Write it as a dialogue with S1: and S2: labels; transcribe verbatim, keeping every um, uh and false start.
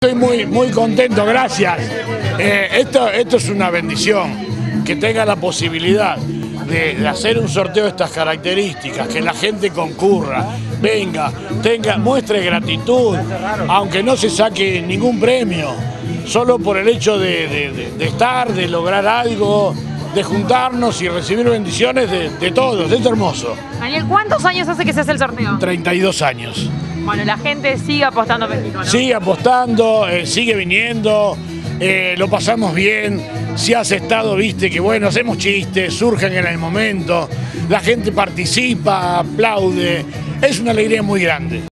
S1: Estoy muy, muy contento, gracias. Eh, esto, esto es una bendición, que tenga la posibilidad de, de hacer un sorteo de estas características, que la gente concurra, venga, tenga, muestre gratitud, aunque no se saque ningún premio, solo por el hecho de, de, de, de estar, de lograr algo, de juntarnos y recibir bendiciones de, de todos. Es hermoso.
S2: Daniel, ¿cuántos años hace que se hace el sorteo?
S1: treinta y dos años.
S2: Bueno, la gente sigue apostando a México, ¿no?
S1: Sigue apostando, eh, sigue viniendo, eh, lo pasamos bien. Si has estado, viste que bueno, hacemos chistes, surgen en el momento, la gente participa, aplaude. Es una alegría muy grande.